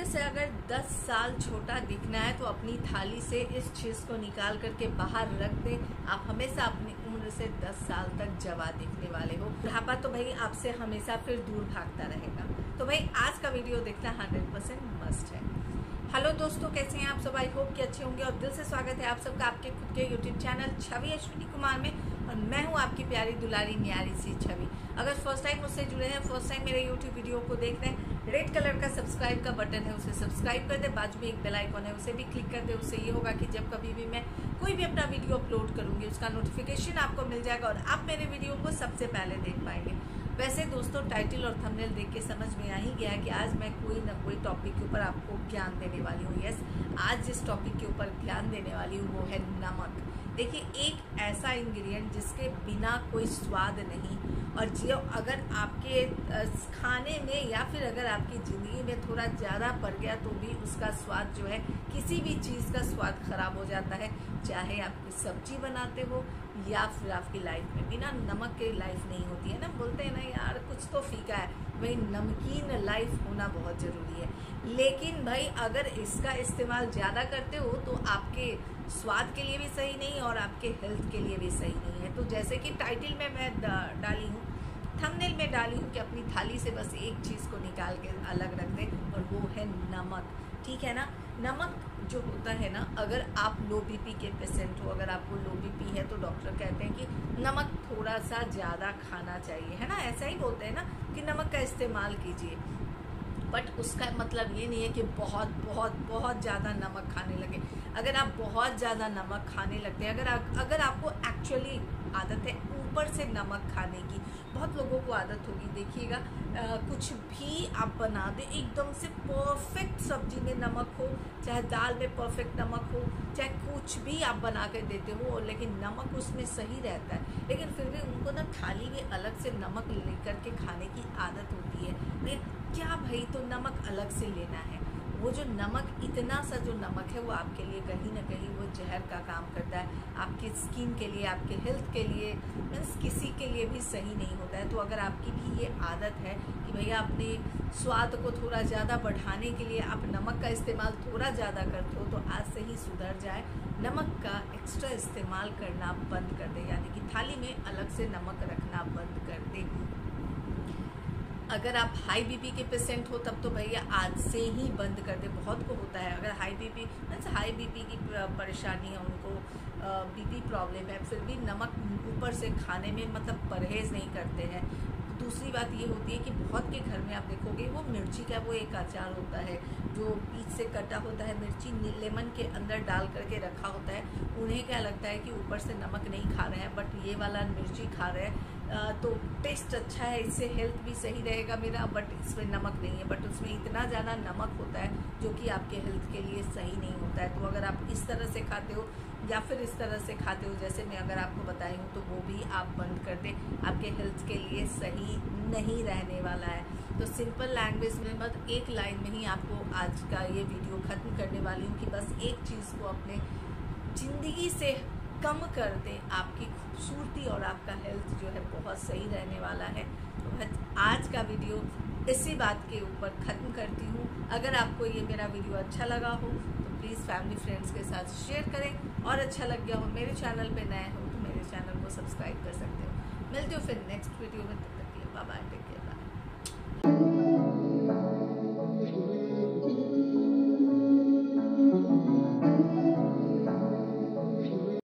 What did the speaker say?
से अगर 10 साल छोटा दिखना है तो अपनी थाली से इस चीज़ को निकाल करके बाहर रख दें। आप हमेशा अपनी उम्र से 10 साल तक जवान दिखने वाले हो। बुढ़ापा तो भाई आपसे हमेशा फिर दूर भागता रहेगा। तो भाई आज का वीडियो देखना 100% मस्ट है। हेलो दोस्तों, कैसे हैं आप सब? आई होप कि अच्छे होंगे और दिल से स्वागत है आप सबका आपके खुद के यूट्यूब चैनल छवि अश्विनी कुमार में। और मैं हूं आपकी प्यारी दुलारी न्यारी सी छवि। अगर फर्स्ट टाइम मुझसे जुड़े हैं, फर्स्ट टाइम मेरे यूट्यूब वीडियो को देख रहे हैं, रेड कलर का सब्सक्राइब का बटन है, उसे सब्सक्राइब कर दे। बाजू में एक बेल आइकॉन है, उसे भी क्लिक कर दे। उससे ये होगा कि जब कभी भी मैं कोई भी अपना वीडियो अपलोड करूंगी उसका नोटिफिकेशन आपको मिल जाएगा और आप मेरे वीडियो को सबसे पहले देख पाएंगे। वैसे दोस्तों, टाइटल और थंबनेल देख के समझ में आ ही गया है कि आज मैं कोई ना कोई टॉपिक के ऊपर आपको ज्ञान देने वाली हूँ। यस, आज जिस टॉपिक के ऊपर ज्ञान देने वाली हूँ वो है नमक। देखिए, एक ऐसा इंग्रेडिएंट जिसके बिना कोई स्वाद नहीं, और जो अगर आपके खाने में या फिर अगर आपकी ज़िंदगी में थोड़ा ज़्यादा पड़ गया तो भी उसका स्वाद जो है, किसी भी चीज़ का स्वाद खराब हो जाता है। चाहे आपकी सब्जी बनाते हो या फिर आपकी लाइफ में बिना नमक के लाइफ नहीं होती है ना। बोलते हैं ना यार, कुछ तो फीका है। भाई नमकीन लाइफ होना बहुत ज़रूरी है। लेकिन भाई अगर इसका इस्तेमाल ज़्यादा करते हो तो आपके स्वाद के लिए भी सही नहीं और आपके हेल्थ के लिए भी सही नहीं है। तो जैसे कि टाइटल में मैं डाली हूँ, थंबनेल में डाली हूँ कि अपनी थाली से बस एक चीज़ को निकाल के अलग रख दें और वो है नमक। ठीक है ना। नमक जो होता है ना, अगर आप लो बीपी के पेशेंट हो, अगर आपको लो बीपी है तो डॉक्टर कहते हैं कि नमक थोड़ा सा ज़्यादा खाना चाहिए, है ना। ऐसा ही बोलते हैं ना कि नमक का इस्तेमाल कीजिए। बट उसका मतलब ये नहीं है कि बहुत बहुत बहुत ज़्यादा नमक खाने लगे। अगर आप बहुत ज़्यादा नमक खाने लगते हैं, अगर आपको एक्चुअली आदत है ऊपर से नमक खाने की, बहुत लोगों को आदत होगी। देखिएगा, कुछ भी आप बना दें, एकदम से परफेक्ट सब्जी में नमक हो, चाहे दाल में परफेक्ट नमक हो, चाहे कुछ भी आप बना कर देते हो, लेकिन नमक उसमें सही रहता है। लेकिन फिर भी उनको ना थाली में अलग से नमक लेकर के खाने की आदत होती है। लेकिन क्या भाई, तो नमक अलग से लेना है। वो जो नमक, इतना सा जो नमक है वो आपके लिए कहीं ना कहीं वो जहर का काम करता है। आपकी स्किन के लिए, आपके हेल्थ के लिए, मीन्स किसी के लिए भी सही नहीं होता है। तो अगर आपकी भी ये आदत है कि भैया अपने स्वाद को थोड़ा ज़्यादा बढ़ाने के लिए आप नमक का इस्तेमाल थोड़ा ज़्यादा करते हो, तो आज से ही सुधर जाए। नमक का एक्स्ट्रा इस्तेमाल करना बंद कर दे, यानी कि थाली में अलग से नमक रखना बंद कर दे। अगर आप हाई बीपी के पेशेंट हो तब तो भैया आज से ही बंद कर दे। बहुत को होता है, अगर हाई बीपी की परेशानी है, उनको बीपी प्रॉब्लम है, फिर भी नमक ऊपर से खाने में मतलब परहेज़ नहीं करते हैं। दूसरी बात ये होती है कि बहुत के घर में आप देखोगे वो मिर्ची का वो एक अचार होता है जो बीच से कटा होता है, मिर्ची लेमन के अंदर डाल करके रखा होता है। उन्हें क्या लगता है कि ऊपर से नमक नहीं खा रहे हैं, बट ये वाला मिर्ची खा रहे हैं तो टेस्ट अच्छा है, इससे हेल्थ भी सही रहेगा मेरा, बट इसमें नमक नहीं है। बट उसमें इतना ज़्यादा नमक होता है जो कि आपके हेल्थ के लिए सही नहीं होता है। तो अगर आप इस तरह से खाते हो या फिर इस तरह से खाते हो जैसे मैं अगर आपको बताई हूँ, तो वो भी आप बंद कर दें। आपके हेल्थ के लिए सही नहीं रहने वाला है। तो सिंपल लैंग्वेज में बस एक लाइन में ही आपको आज का ये वीडियो ख़त्म करने वाली हूँ कि बस एक चीज़ को अपने ज़िंदगी से कम कर दें, आपकी खूबसूरती और आपका हेल्थ जो है बहुत सही रहने वाला है। तो आज का वीडियो इसी बात के ऊपर ख़त्म करती हूँ। अगर आपको ये मेरा वीडियो अच्छा लगा हो तो प्लीज़ फैमिली फ्रेंड्स के साथ शेयर करें, और अच्छा लग गया हो, मेरे चैनल पे नए हो तो मेरे चैनल को सब्सक्राइब कर सकते हो। मिलते हो फिर नेक्स्ट वीडियो में, तब तक के लिए बाय बाय, टेक केयर।